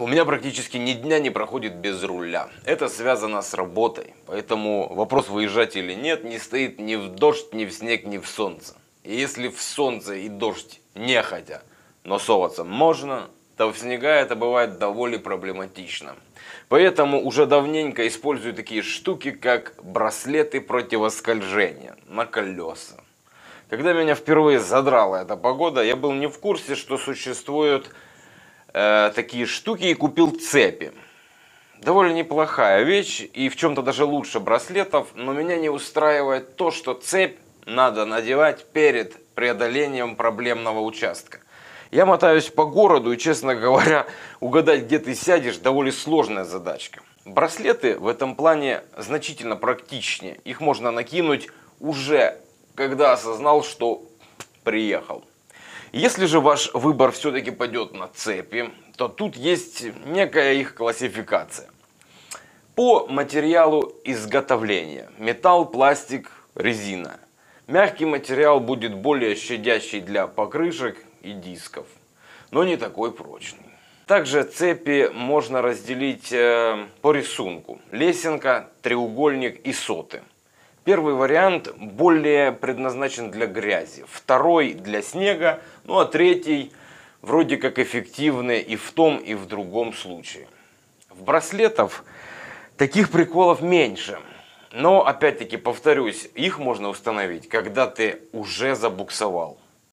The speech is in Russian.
У меня практически ни дня не проходит без руля. Это связано с работой. Поэтому вопрос, выезжать или нет, не стоит ни в дождь, ни в снег, ни в солнце. И если в солнце и дождь нехотя, но соваться можно, то в снега это бывает довольно проблематично. Поэтому уже давненько использую такие штуки, как браслеты противоскольжения на колеса. Когда меня впервые задрала эта погода, я был не в курсе, что существуют такие штуки, и купил цепи. Довольно неплохая вещь и в чем-то даже лучше браслетов, но меня не устраивает то, что цепь надо надевать перед преодолением проблемного участка. Я мотаюсь по городу и, честно говоря, угадать, где ты сядешь, довольно сложная задачка. Браслеты в этом плане значительно практичнее. Их можно накинуть уже, когда осознал, что приехал. Если же ваш выбор все-таки пойдет на цепи, то тут есть некая их классификация. По материалу изготовления. Металл, пластик, резина. Мягкий материал будет более щадящий для покрышек и дисков, но не такой прочный. Также цепи можно разделить по рисунку. Лесенка, треугольник и соты. Первый вариант более предназначен для грязи, второй для снега, ну а третий вроде как эффективный и в том, и в другом случае. В браслетах таких приколов меньше, но опять-таки повторюсь, их можно установить, когда ты уже забуксовал.